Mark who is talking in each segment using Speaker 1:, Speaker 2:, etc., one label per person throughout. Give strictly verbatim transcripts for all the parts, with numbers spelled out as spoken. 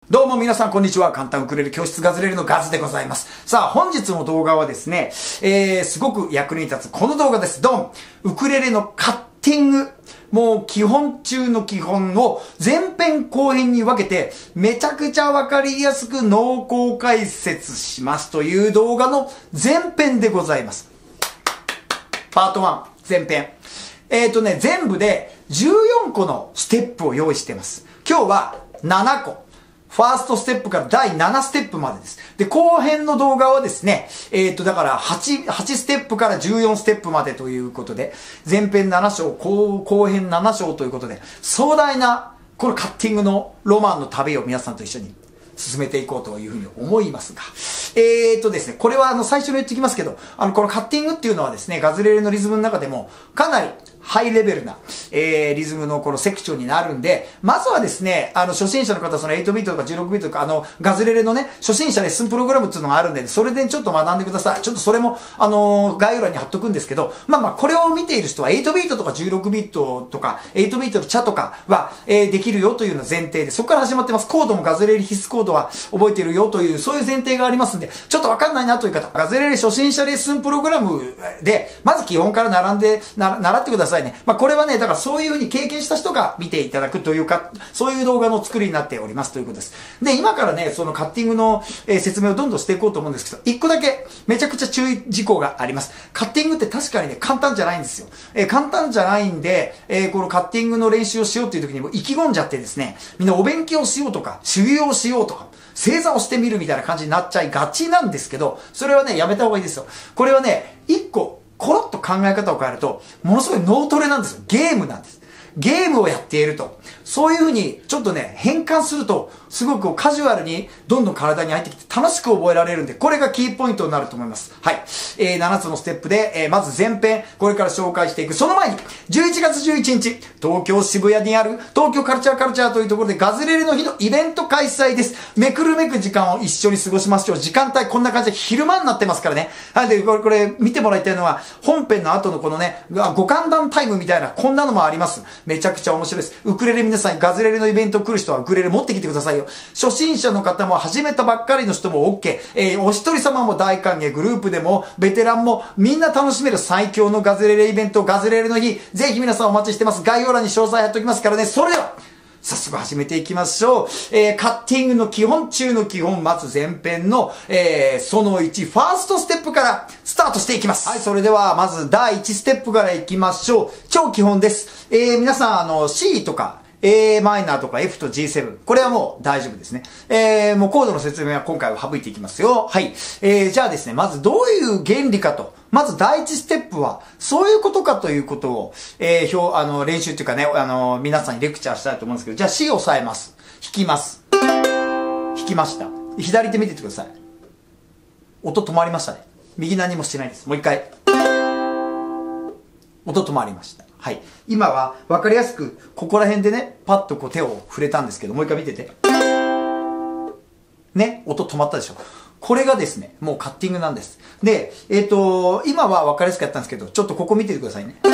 Speaker 1: どうも皆さんこんにちは。簡単ウクレレ教室ガズレレのガズでございます。さあ本日の動画はですね、えー、すごく役に立つこの動画です。ドン！ウクレレのカッティング。もう基本中の基本を前編後編に分けてめちゃくちゃわかりやすく濃厚解説しますという動画の前編でございます。パートワン前編。えーとね、全部でじゅうよんこのステップを用意しています。今日はななこ。ファーストステップからだいななステップまでです。で、後編の動画はですね、えっと、だから8、8ステップからじゅうよんステップまでということで、前編なな章、後、後編なな章ということで、壮大な、このカッティングのロマンの旅を皆さんと一緒に進めていこうというふうに思いますが。えーとですね、これはあの最初に言っておきますけど、あのこのカッティングっていうのはですね、ガズレレのリズムの中でもかなりハイレベルな、えー、リズムのこのセクションになるんで、まずはですね、あの初心者の方、そのはちビートとかじゅうろくビートとか、あのガズレレのね、初心者レッスンプログラムっていうのがあるんで、それでちょっと学んでください。ちょっとそれも、あのー、概要欄に貼っとくんですけど、まあまあこれを見ている人ははちビートとかじゅうろくビートとか、はちビートのチャとかは、えー、できるよというの前提で、そこから始まってます。コードもガズレレ必須コードは覚えてるよという、そういう前提がありますんで、ちょっとわかんないなという方、ガズレレ初心者レッスンプログラムで、まず基本から並んで、な、習ってくださいね。まあこれはね、だからそういう風に経験した人が見ていただくというか、そういう動画の作りになっておりますということです。で、今からね、そのカッティングの、えー、説明をどんどんしていこうと思うんですけど、一個だけめちゃくちゃ注意事項があります。カッティングって確かにね、簡単じゃないんですよ。えー、簡単じゃないんで、えー、このカッティングの練習をしようっていう時にも意気込んじゃってですね、みんなお勉強しようとか、修行しようとか、正座をしてみるみたいな感じになっちゃいがちなんですけど、それはね、やめた方がいいですよ。これはね、一個、コロッと考え方を変えると、ものすごい脳トレなんですよ。ゲームなんです。ゲームをやっていると。そういう風に、ちょっとね、変換すると、すごくカジュアルに、どんどん体に入ってきて、楽しく覚えられるんで、これがキーポイントになると思います。はい。えー、ななつのステップで、えー、まず前編、これから紹介していく。その前に、じゅういちがつじゅういちにち、東京渋谷にある、東京カルチャーカルチャーというところで、ガズレレの日のイベント開催です。めくるめく時間を一緒に過ごしましょう。時間帯、こんな感じで昼間になってますからね。はい。で、これ、これ、見てもらいたいのは、本編の後のこのね、ご歓談タイムみたいな、こんなのもあります。めちゃくちゃ面白いです。ウクレレ皆さん、ガズレレのイベント来る人はウクレレ持ってきてくださいよ。初心者の方も始めたばっかりの人も OK。えー、お一人様も大歓迎。グループでも、ベテランも、みんな楽しめる最強のガズレレイベント、ガズレレの日。ぜひ皆さんお待ちしてます。概要欄に詳細貼っておきますからね。それでは、早速始めていきましょう。えー、カッティングの基本中の基本、まず前編の、えー、そのいち、ファーストステップからスタートしていきます。はい、それでは、まずだいいちステップからいきましょう。超基本です。えー、皆さん、あの、C とか、A マイナーとか F と ジーセブン。これはもう大丈夫ですね。えー、もうコードの説明は今回は省いていきますよ。はい。えー、じゃあですね、まずどういう原理かと。まず第一ステップは、そういうことかということを、えー、表、あの、練習っていうかね、あの、皆さんにレクチャーしたいと思うんですけど、じゃあ C を押さえます。弾きます。弾きました。左手見ててください。音止まりましたね。右何もしてないです。もう一回。音止まりました。はい。今は分かりやすく、ここら辺でね、パッとこう手を触れたんですけど、もう一回見てて。ね、音止まったでしょ。これがですね、もうカッティングなんです。で、えっと、今は分かりやすくやったんですけど、ちょっとここ見ててくださいね。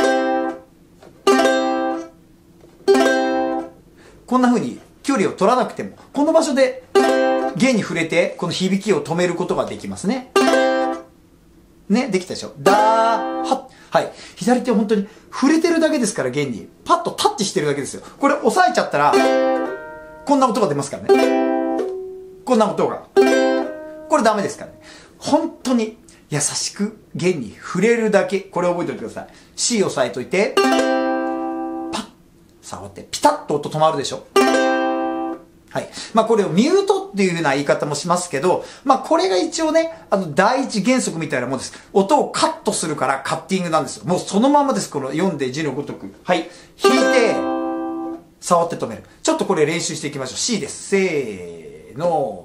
Speaker 1: こんな風に距離を取らなくても、この場所で弦に触れて、この響きを止めることができますね。ね、できたでしょ。だー、はっ。はい。左手を本当に触れてるだけですから、弦に。パッとタッチしてるだけですよ。これ押さえちゃったら、こんな音が出ますからね。こんな音が。これダメですからね。本当に優しく弦に触れるだけ。これ覚えておいてください。C 押さえといて、パッ、触って、ピタッと音止まるでしょ。はい。まあこれをミュートっていう風な言い方もしますけど、まあこれが一応ね、あの第一原則みたいなもんです。音をカットするからカッティングなんですよ。もうそのままです。この読んで字のごとく。はい。弾いて、触って止める。ちょっとこれ練習していきましょう。C です。せーの。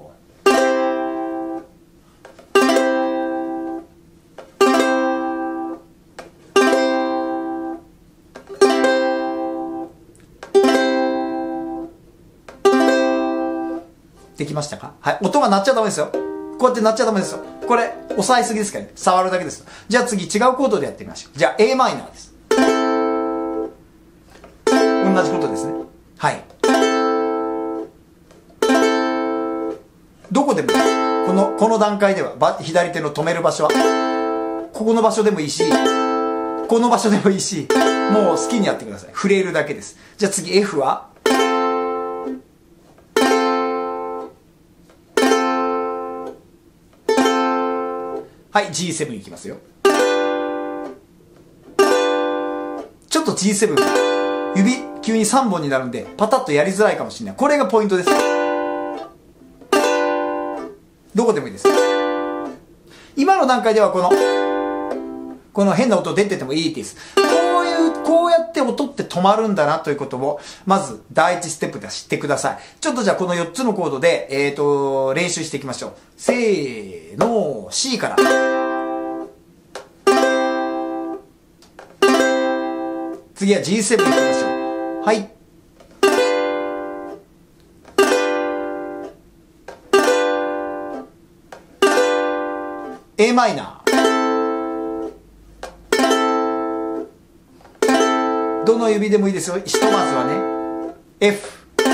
Speaker 1: できましたか？はい。音が鳴っちゃダメですよ。こうやって鳴っちゃダメですよ。これ、押さえすぎですからね。触るだけです。じゃあ次、違うコードでやってみましょう。じゃあ A マイナーです。同じことですね。はい。 この段階では、ば左手の止める場所は、ここの場所でもいいし、この場所でもいいし、もう好きにやってください。触れるだけです。じゃあ次 F は、はい、ジーセブン いきますよ。ちょっと ジーセブン、指、急にさんぼんになるんで、パタッとやりづらいかもしれない。これがポイントです。どこでもいいです。今の段階ではこの、この変な音出ててもいいです。こういう、こうやって音って止まるんだなということを、まず第一ステップで知ってください。ちょっとじゃあこのよっつのコードで、えーと、練習していきましょう。せーの、C から。次は ジーセブン いきましょう。はい。A マイナー。どの指でもいいですよ。ひとまずはね。F。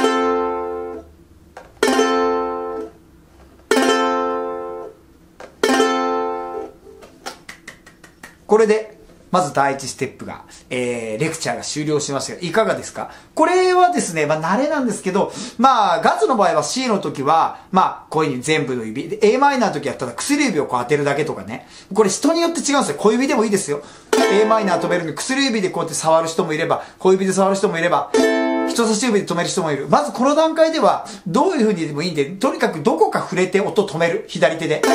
Speaker 1: これで、まず第一ステップが、えー、レクチャーが終了しましたが、いかがですか？これはですね、まあ、慣れなんですけど、まあ、ガツの場合は C の時は、まあ、こういう風に全部の指。で、A マイナーの時やったら薬指をこう当てるだけとかね。これ人によって違うんですよ。小指でもいいですよ。A マイナー止めるのに薬指でこうやって触る人もいれば、小指で触る人もいれば、人差し指で止める人もいる。まずこの段階では、どういう風にでもいいんで、とにかくどこか触れて音止める。左手で。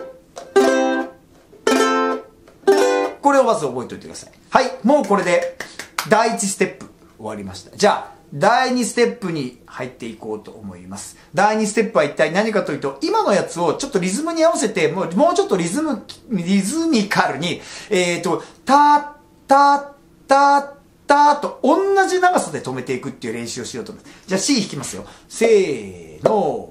Speaker 1: これをまず覚えておいてください。はい。もうこれで、第一ステップ終わりました。じゃあ、第二ステップに入っていこうと思います。第二ステップは一体何かというと、今のやつをちょっとリズムに合わせて、もう、もうちょっとリズム、リズミカルに、えっと、た、た、た、たと同じ長さで止めていくっていう練習をしようと思います。じゃあ C 弾きますよ。せーの。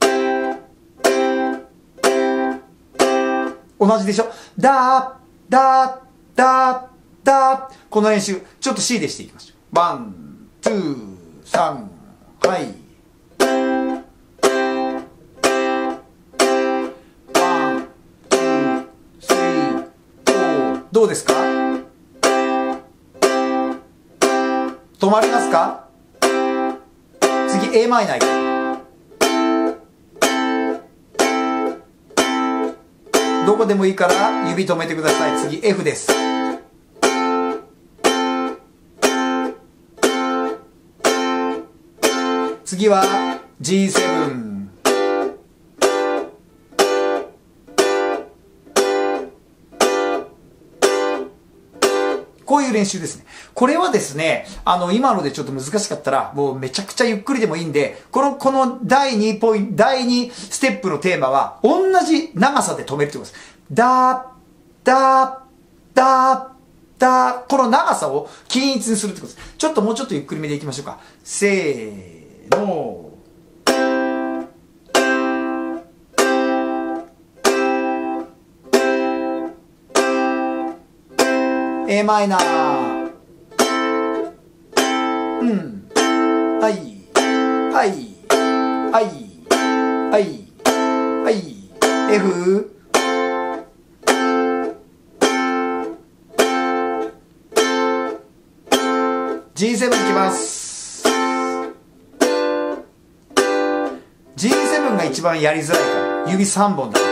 Speaker 1: 同じでしょ？だー、だ、だ、だ、この練習、ちょっと C でしていきましょう。ワン、ツー、サン、はい。ワン、ツー、スリー、フォー。どうですか？止まりますか？次 A マイナー。どこでもいいから指止めてください。次 F です。次は ジーセブン。こういう練習ですね。これはですね、あの、今のでちょっと難しかったら、もうめちゃくちゃゆっくりでもいいんで、この、このだいにポイント、だいにステップのテーマは、同じ長さで止めるってことです。だ、だ、だ、だ、この長さを均一にするってことです。ちょっともうちょっとゆっくりめでいきましょうか。せーの。A マイナー。うん。はい。はい。はい。はい。はい。F。ジーセブン いきます。ジーセブン が一番やりづらいから。指さんぼんだ。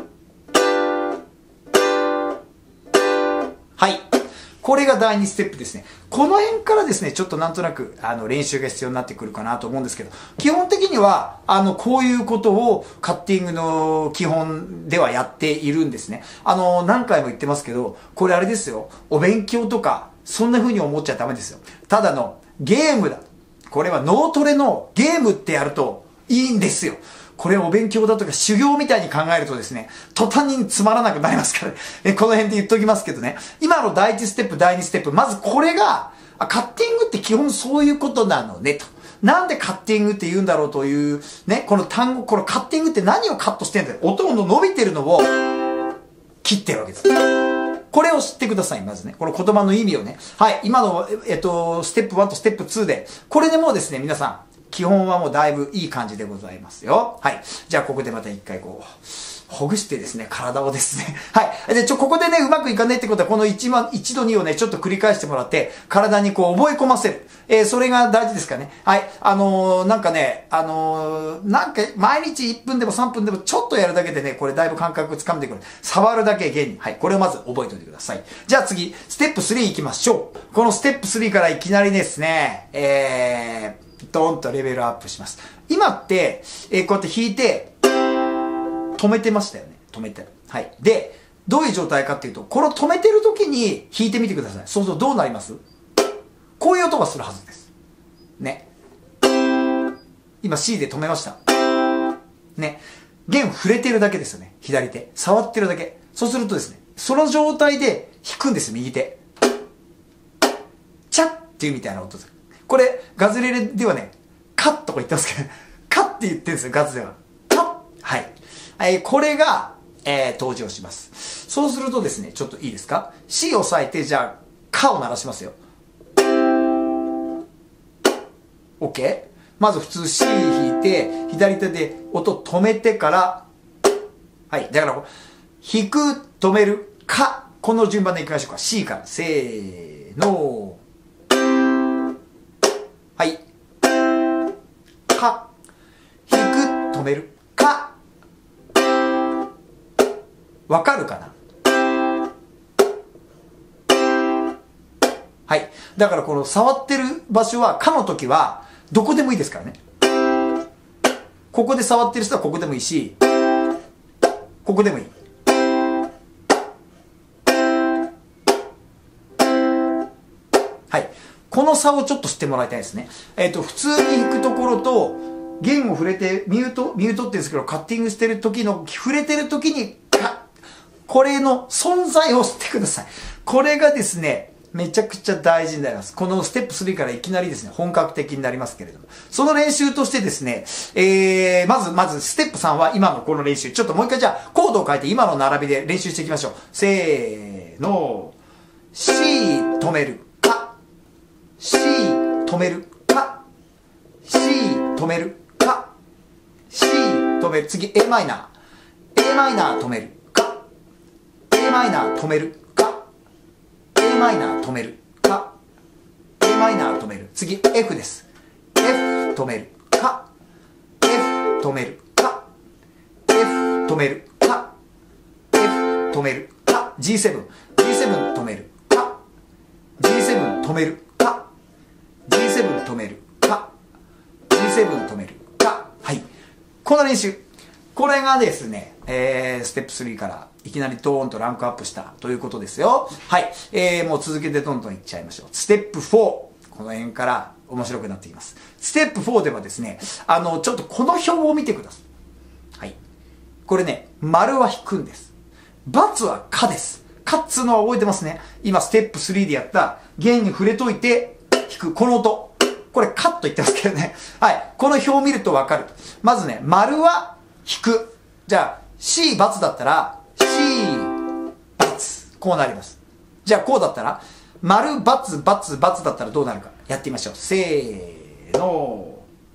Speaker 1: はい。これがだいにステップですね。この辺からですね、ちょっとなんとなく、あの、練習が必要になってくるかなと思うんですけど、基本的には、あの、こういうことをカッティングの基本ではやっているんですね。あの、何回も言ってますけど、これあれですよ、お勉強とか、そんな風に思っちゃダメですよ。ただのゲームだ。これは脳トレのゲームってやるといいんですよ。これをお勉強だとか修行みたいに考えるとですね、途端につまらなくなりますからね。この辺で言っときますけどね。今の第一ステップ、第二ステップ、まずこれが、カッティングって基本そういうことなのね、と。なんでカッティングって言うんだろうという、ね、この単語、このカッティングって何をカットしてんだよ。音の伸びてるのを切ってるわけです。これを知ってください、まずね。この言葉の意味をね。はい、今の、えっと、ステップワンとステップツーで、これでもうですね、皆さん、基本はもうだいぶいい感じでございますよ。はい。じゃあ、ここでまた一回こう、 ほぐしてですね、体をですね。はい。で、ちょ、ここでね、うまくいかないってことは、このいち、いちどにをね、ちょっと繰り返してもらって、体にこう覚え込ませる。えー、それが大事ですからね。はい。あのー、なんかね、あのー、なんか、毎日いっぷんでもさんぷんでもちょっとやるだけでね、これだいぶ感覚つかんでくる。触るだけ現に。はい。これをまず覚えておいてください。じゃあ次、ステップスリー行きましょう。このステップスリーからいきなりですね、えー、ドーンとレベルアップします。今って、えー、こうやって弾いて、止めてましたよね。止めて。はい。で、どういう状態かっていうと、これを止めてる時に弾いてみてください。そうするとどうなります？こういう音がするはずです。ね。今 C で止めました。ね。弦触れてるだけですよね。左手。触ってるだけ。そうするとですね、その状態で弾くんです、右手。チャッっていうみたいな音です。これ、ガズレレではね、カッとか言ってますけど、カッって言ってるんですよ、ガズでは。カッ。はい。はい、これが、えー、登場します。そうするとですね、ちょっといいですか？ C を押さえて、じゃあ、カを鳴らしますよ。OK？ まず普通 C 弾いて、左手で音止めてから、はい。だから、弾く、止める、か。この順番でいきましょうか。C から。せーの。はい。か。弾く、止める、か。わかるかな？はい。だからこの触ってる場所は、かの時は、どこでもいいですからね。ここで触ってる人はここでもいいし、ここでもいい。はい。この差をちょっと知ってもらいたいですね。えっと、普通に弾くところと、弦を触れて、ミュート、ミュートって言うんですけど、カッティングしてる時の、触れてる時に、これの存在を知ってください。これがですね、めちゃくちゃ大事になります。このステップスリーからいきなりですね、本格的になりますけれども。その練習としてですね、えー、まず、まず、ステップさんは今のこの練習。ちょっともう一回じゃあ、コードを変えて今の並びで練習していきましょう。せーの。C 止める。か。C 止める。か。C 止める。か。C 止める。次、A マイナー。A マイナー止める。か。A マイナー止める。A マイナー止める。か。A マイナー止める。次、F です。F 止める。か。F 止める。か。F 止める。か。F 止める。か。ジーセブン。ジーセブン 止める。か。ジーセブン 止める。か。ジーセブン 止める。か。ジーセブン 止める。か。はい。この練習。これがですね、えー、ステップスリーからいきなりドーンとランクアップしたということですよ。はい。えー、もう続けてどんどんいっちゃいましょう。ステップフォー。この辺から面白くなっています。ステップフォーではですね、あの、ちょっとこの表を見てください。はい。これね、丸は引くんです。×はかです。かっつうのは覚えてますね。今、ステップスリーでやった、弦に触れといて、弾く、この音。これ、カッと言ってますけどね。はい。この表を見るとわかる。まずね、丸は引く。じゃあ、C、×だったら、C、×。こうなります。じゃあ、こうだったら、丸、×、×、×だったらどうなるか。やってみましょう。せーの。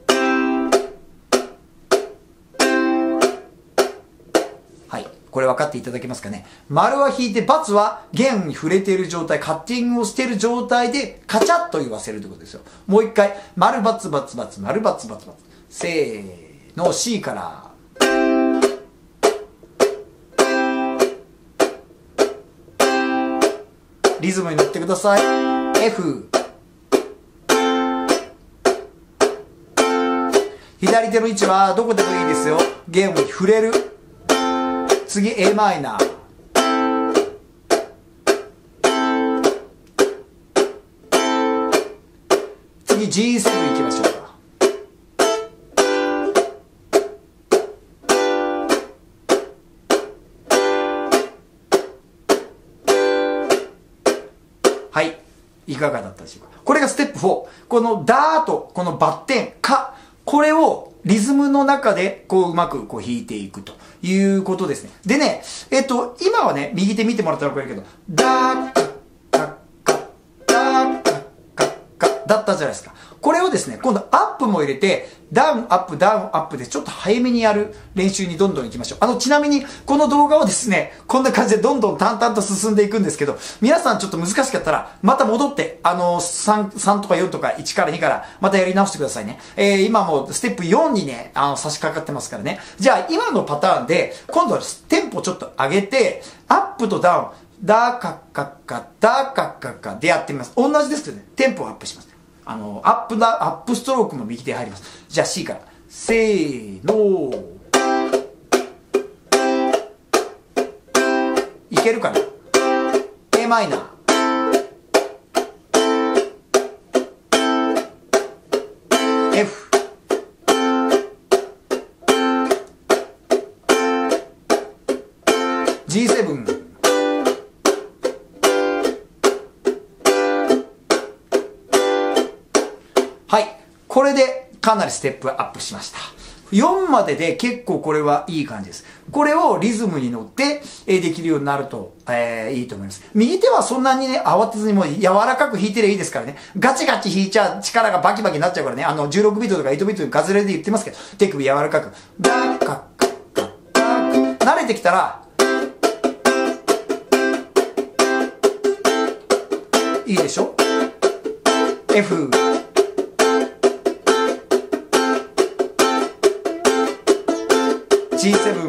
Speaker 1: はい。これ分かっていただけますかね。丸は引いて、×は弦に触れている状態、カッティングをしている状態で、カチャッと言わせるということですよ。もう一回、丸、×、×、×、丸、×、×、×。せーの、C から。リズムに乗ってください。F。左手の位置はどこでもいいですよ。弦に触れる。次 A マイナー。次 ジーセブン 行きましょうか。はい。いかがだったでしょうか。これがステップフォー。このダーと、このバッテン、カ。これをリズムの中で、こううまくこう弾いていくということですね。でね、えっと、今はね、右手見てもらったらわかるけど、ダーカッカッカッ、ダーカッカッカッだったじゃないですか。 これをですね、今度アップも入れて、ダウン、アップ、ダウン、アップでちょっと早めにやる練習にどんどん行きましょう。あの、ちなみに、この動画をですね、こんな感じでどんどん淡々と進んでいくんですけど、皆さんちょっと難しかったら、また戻って、あの、さん、さんとかよんとかいちからにから、またやり直してくださいね。えー、今もステップよんにね、あの、差し掛かってますからね。じゃあ、今のパターンで、今度はテンポちょっと上げて、アップとダウン、ダーカッカッカ、ダーカッカッカでやってみます。同じですけどね、テンポをアップします。あの、アップだ、アップストロークも右手入ります。じゃあ C から。せーのいけるかな？ A マイナー。F。ジーセブン。はい。これでかなりステップアップしました。よんまでで結構これはいい感じです。これをリズムに乗ってできるようになると、えー、いいと思います。右手はそんなにね、慌てずにもう柔らかく弾いてりゃいいですからね。ガチガチ弾いちゃ力がバキバキになっちゃうからね。あの、じゅうろくビートとかはちビートでガズレレで言ってますけど、手首柔らかく。ダッカッカッカッカッ。慣れてきたら、いいでしょ？ F。ジーセブン。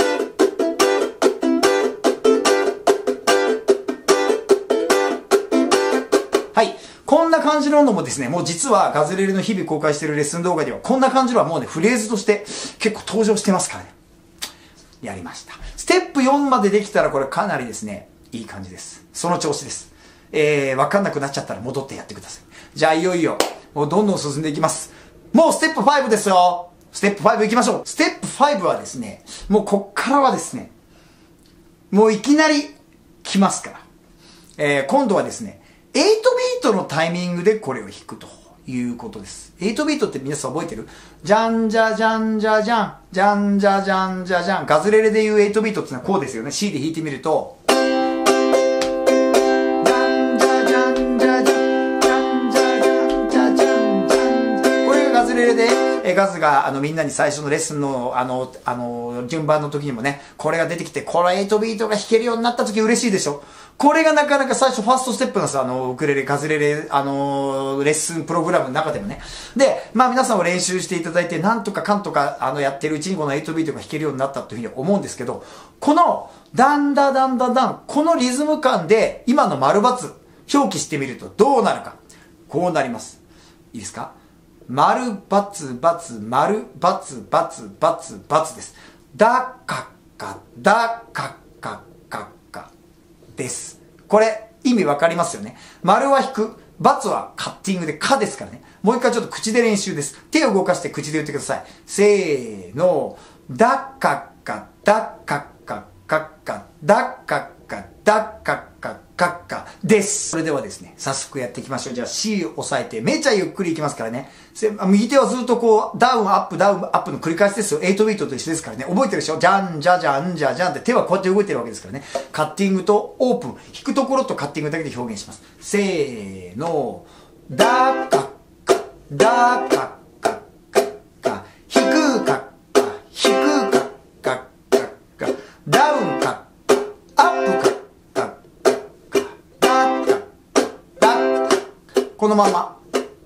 Speaker 1: はい。こんな感じののもですね、もう実はガズレレの日々公開しているレッスン動画では、こんな感じのはもうね、フレーズとして結構登場してますからね。やりました。ステップよんまでできたらこれかなりですね、いい感じです。その調子です。えー、わかんなくなっちゃったら戻ってやってください。じゃあいよいよ、もうどんどん進んでいきます。もうステップごですよ。ステップご行きましょう。ステップごはですね、もうこっからはですね、もういきなり来ますから。えー、今度はですね、はちビートのタイミングでこれを弾くということです。はちビートって皆さん覚えてる？じゃんじゃじゃんじゃじゃん、じゃんじゃじゃんじゃじゃん。ガズレレでいうはちビートってのはこうですよね。C で弾いてみると、で、ガズがあのみんなに最初のレッスンのあの、あの、順番の時にもね、これが出てきて、このはちビートが弾けるようになった時嬉しいでしょ。これがなかなか最初ファーストステップなんですよ。あの、ウクレレ、ガズレレ、あの、レッスンプログラムの中でもね。で、まあ皆さんも練習していただいて、なんとかかんとか、あの、やってるうちにこのはちビートが弾けるようになったというふうに思うんですけど、この、ダンダダンダダン、このリズム感で、今の丸×表記してみるとどうなるか。こうなります。いいですか？丸、バツ、バツ、丸、バツ、バツ、バツ、バツです。だかっか、だかっかっかっかです。これ、意味わかりますよね。丸は弾く、バツはカッティングでかですからね。もう一回ちょっと口で練習です。手を動かして口で言ってください。せーの、だかっか、だかっかっかっか、だかっか、だかっかっかっかです。それではですね、早速やっていきましょう。じゃあ C を押さえて、めちゃゆっくりいきますからね。右手はずっとこう、ダウン、アップ、ダウン、アップの繰り返しですよ。はちビートと一緒ですからね。覚えてるでしょ？じゃん、じゃじゃん、じゃじゃんって手はこうやって動いてるわけですからね。カッティングとオープン。弾くところとカッティングだけで表現します。せーの。だかっか、だかっかっかっか、弾くかっか、弾くかっかっかっか、ダウンかっか、アップかっこのまま。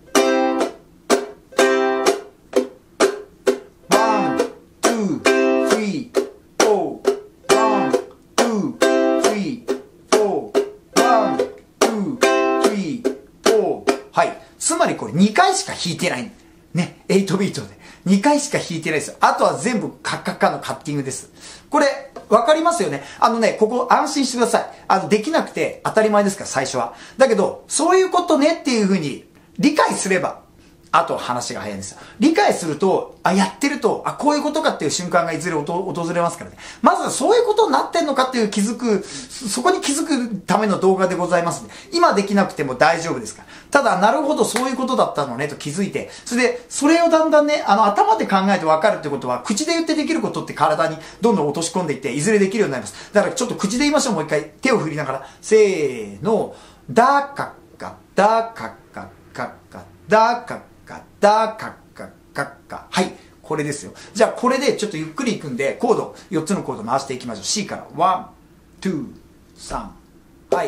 Speaker 1: ワン、ツー、スリー、フォー。ワン、ツー、スリー、フォー。ワン、ツー、スリー、フォー。はい。つまりこれにかいしか弾いてない。ね。はちビートで。にかいしか弾いてないですよ。あとは全部カッカッカのカッティングです。これ、わかりますよね。あのね、ここ安心してください。あの、できなくて当たり前ですから、最初は。だけど、そういうことねっていうふうに理解すれば、あと話が早いんですよ。理解すると、あ、やってると、あ、こういうことかっていう瞬間がいずれ訪れますからね。まずはそういうことになってんのかっていう気づく、そこに気づくための動画でございますね。今できなくても大丈夫ですから。ただ、なるほど、そういうことだったのね、と気づいて、それで、それをだんだんね、あの、頭で考えて分かるってことは、口で言ってできることって体にどんどん落とし込んでいって、いずれできるようになります。だから、ちょっと口で言いましょう、もう一回。手を振りながら。せーの。だかっか、だかっか、かっか、だかっか、 カダカッカカッカ。はい。これですよ。じゃあこれでちょっとゆっくりいくんで、コード、よっつのコード回していきましょう。C から。ワン、ツー、サン。はい。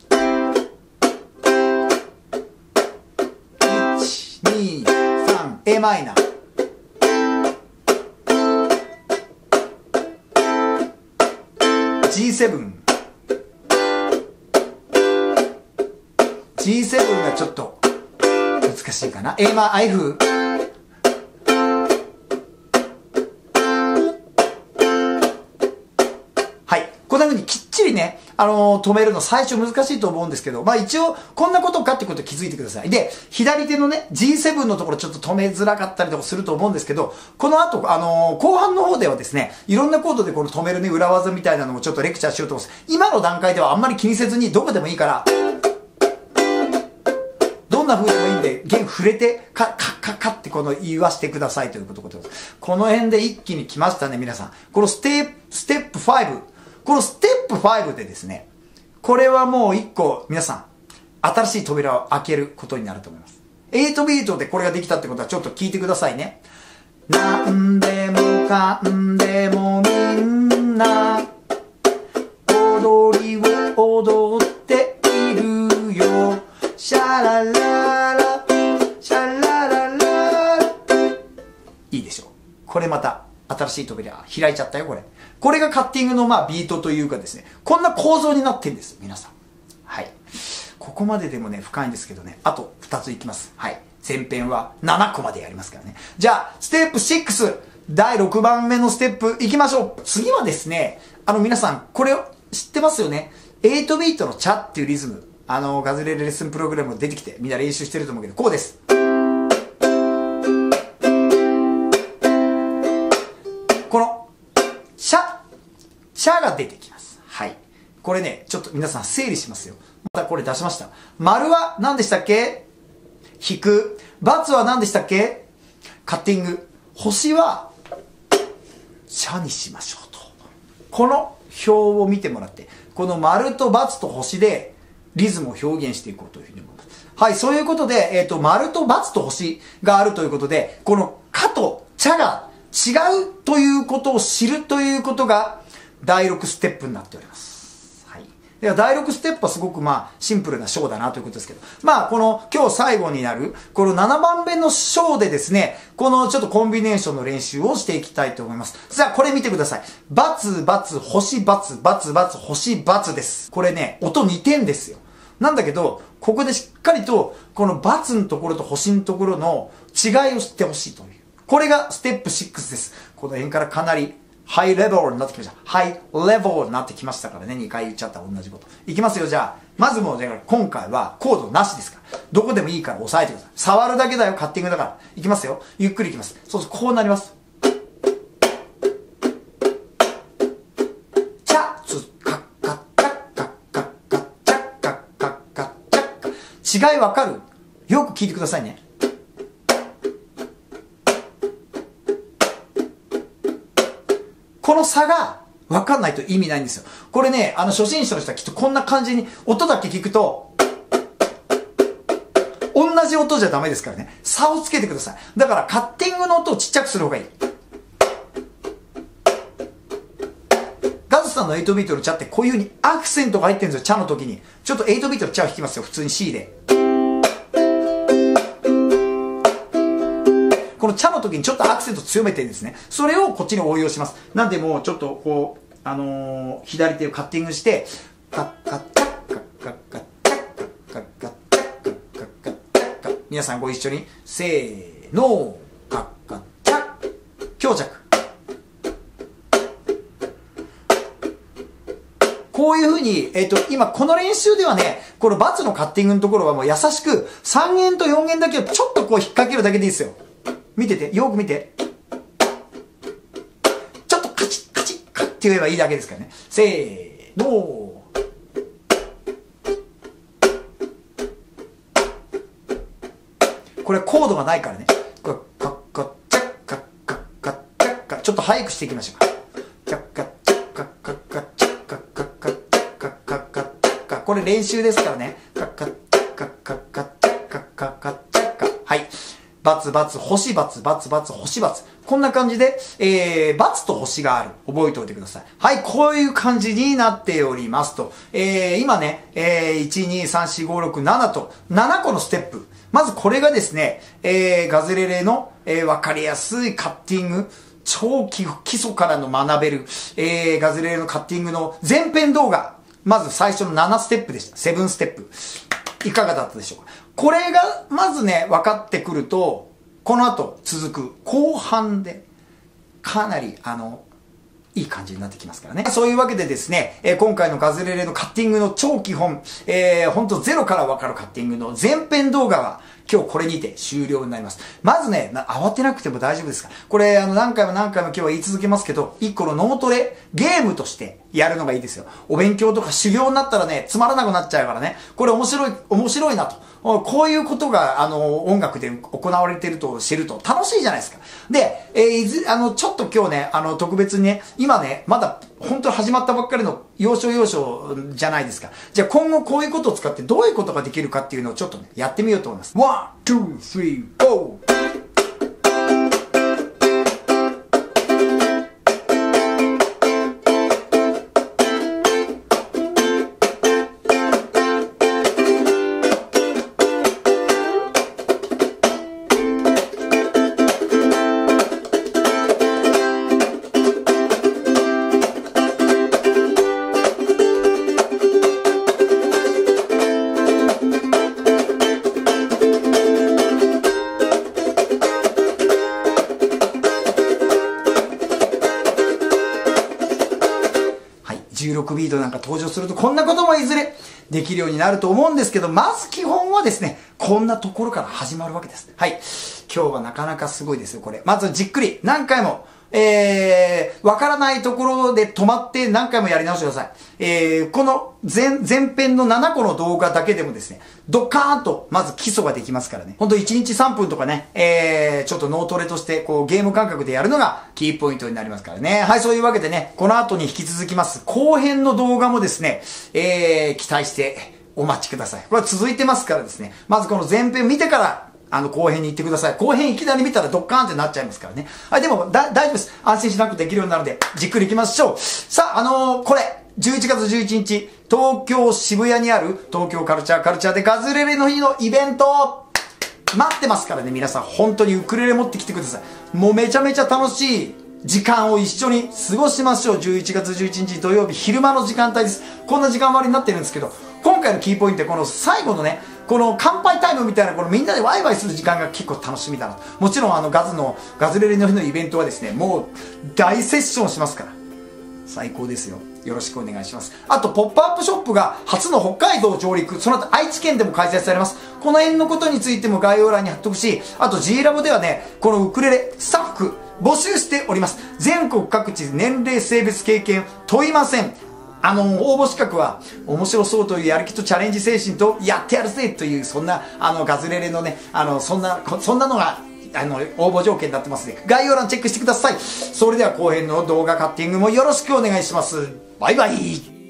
Speaker 1: いち、に、さん、A マイナー。ジーセブン。ジーセブン がちょっと難しいかな。A マイ、F。はい。こんな風にきっちりね、あのー、止めるの最初難しいと思うんですけど、まあ一応こんなことかってことを気づいてください。で、左手のね、ジーセブン のところちょっと止めづらかったりとかすると思うんですけど、この後、あのー、後半の方ではですね、いろんなコードでこの止めるね、裏技みたいなのもちょっとレクチャーしようと思います。今の段階ではあんまり気にせずにどこでもいいから、どんな風でもいいんで、弦触れて、カッカッカッカッってこの言わしてくださいということです。この辺で一気に来ましたね、皆さん。このステップ、ステップファイブ。このステップファイブでですね、これはもう一個、皆さん、新しい扉を開けることになると思います。エイトビートでこれができたってことはちょっと聞いてくださいね。なんでもかんでもみんな、踊りを踊っているよ。シャラララ、シャラララ。いいでしょう。これまた新しい扉開いちゃったよ、これ。これがカッティングのまあビートというかですね、こんな構造になってんです、皆さん。はい。ここまででもね、深いんですけどね、あとふたついきます。はい。前編はななこまでやりますからね。じゃあ、ステップシックス、だいろくばんめのステップいきましょう。次はですね、あの皆さん、これを知ってますよね。エイトビートのチャっていうリズム。あの、ガズレレレッスンプログラム出てきて、みんな練習してると思うけど、こうです。この、シャ、シャが出てきます。はい。これね、ちょっと皆さん整理しますよ。またこれ出しました。丸は何でしたっけ？引く。×は何でしたっけ？カッティング。星は、シャにしましょうと。この表を見てもらって、この丸と×と星で、リズムを表現していこうというふうに思います。はい、そういうことで、えっと、丸と×と星があるということで、このかと茶が違うということを知るということが、だいろくステップになっております。はい。では、だいろくステップはすごくまあ、シンプルな章だなということですけど、まあ、この今日最後になる、このななばんめの章でですね、このちょっとコンビネーションの練習をしていきたいと思います。さあ、これ見てください。×、×、星、×、×、×、星、×です。これね、音にてんですよ。なんだけど、ここでしっかりと、この×のところと星のところの違いを知ってほしいという。これがステップシックスです。この辺からかなりハイレベルになってきました。ハイレベルになってきましたからね。にかい言っちゃった同じこと。いきますよ、じゃあ。まずもう、じゃあ今回はコードなしですから。どこでもいいから押さえてください。触るだけだよ、カッティングだから。いきますよ。ゆっくりいきます。そうするとこうなります。チャ、ツ、カッカッチャッカッカッカッチャッカッカッカッチャッカッ。違いわかる？よく聞いてくださいね。この差が分かんないと意味ないんですよ。これね、あの初心者の人はきっとこんな感じに、音だけ聞くと、同じ音じゃダメですからね。差をつけてください。だからカッティングの音をちっちゃくする方がいい。ガズさんのエイトビートのチャってこういう風にアクセントが入ってるんですよ、チャの時に。ちょっとエイトビートのチャを弾きますよ、普通に C で。このチャの時にちょっとアクセント強めてるんですね。それをこっちに応用します。なんでもうちょっとこう、あのー、左手をカッティングして、カッカッチャッカッカッカッチャッカッカッチャッカッカッカッチャッカッ。皆さんご一緒に、せーの、カッカッチャッ、強弱。こういう風に、えっと、今この練習ではね、この×のカッティングのところはもう優しく、さんげんとよんげんだけをちょっとこう引っ掛けるだけでいいですよ。見てて、よく見て。ちょっとカチッカチッカッって言えばいいだけですからね。せーの。これコードがないからね。これカッカッチャッカッカッカッチャッカッ。ちょっと早くしていきましょうか。チャッカッチャッカッカッカッチャッカッカッカッチャッカッカッカッチャッカッ。これ練習ですからね。カッカッチャッカッカッカッチャッカッカッカッチャッカ。はい。 バツバツ、星バツバツバツ、星バツ。こんな感じで、えー、バツと星がある。覚えておいてください。はい、こういう感じになっておりますと。えー、今ね、えー、いち、に、さん、よん、ご、ろく、ななと、ななこのステップ。まずこれがですね、えー、ガズレレの、えー、わかりやすいカッティング。超基礎からの学べる、えー、ガズレレのカッティングの前編動画。まず最初のななステップでした。セブンステップ。いかがだったでしょうか。これが、まずね、分かってくると、この後続く後半で、かなり、あの、いい感じになってきますからね。そういうわけでですね、えー、今回のガズレレのカッティングの超基本、えー、ほんとゼロから分かるカッティングの前編動画は、今日これにて終了になります。まずね、慌てなくても大丈夫ですから。これ、あの、何回も何回も今日は言い続けますけど、一個の脳トレ、ゲームとしてやるのがいいですよ。お勉強とか修行になったらね、つまらなくなっちゃうからね。これ面白い、面白いなと。こういうことが、あの、音楽で行われていると知ると楽しいじゃないですか。で、えー、いず、あの、ちょっと今日ね、あの、特別にね、今ね、まだ、本当に始まったばっかりの要所要所じゃないですか。じゃあ今後こういうことを使ってどういうことができるかっていうのをちょっとね、やってみようと思います。ワン、ツー、スリー、フォー。じゅうろくビートなんか登場するとこんなこともいずれできるようになると思うんですけど、まず基本はですね、こんなところから始まるわけです。はい。今日はなかなかすごいですよ、これ。まずじっくり何回も、えー、わからないところで止まって何回もやり直してください。えー、この前、前編のななこの動画だけでもですね、ドカーンとまず基礎ができますからね。ほんといちにちさんぷんとかね、えー、ちょっと脳トレとしてこうゲーム感覚でやるのがキーポイントになりますからね。はい、そういうわけでね、この後に引き続きます後編の動画もですね、えー、期待してお待ちください。これは続いてますからですね、まずこの前編見てから、あの、後編に行ってください。後編いきなり見たらドッカーンってなっちゃいますからね。はい、でも、だ、大丈夫です。安心しなくてできるようになるので、じっくり行きましょう。さあ、あのー、これ、じゅういちがつじゅういちにち、東京渋谷にある東京カルチャーカルチャーでガズレレの日のイベント、待ってますからね、皆さん。本当にウクレレ持ってきてください。もうめちゃめちゃ楽しい時間を一緒に過ごしましょう。じゅういちがつじゅういちにち土曜日、昼間の時間帯です。こんな時間割になってるんですけど、今回のキーポイントはこの最後のね、この乾杯タイムみたいな、このみんなでワイワイする時間が結構楽しみだなと。もちろんあのガズの、ガズレレの日のイベントはですね、もう大セッションしますから。最高ですよ。よろしくお願いします。あと、ポップアップショップが初の北海道上陸、その後愛知県でも開催されます。この辺のことについても概要欄に貼っておくし、あと G ラボではね、このウクレレスタッフ募集しております。全国各地年齢、性別、経験問いません。あの、応募資格は、面白そうというやる気とチャレンジ精神と、やってやるぜという、そんな、あの、ガズレレのね、あの、そんな、そんなのが、あの、応募条件になってますので、概要欄チェックしてください。それでは後編の動画カッティングもよろしくお願いします。バイバイ。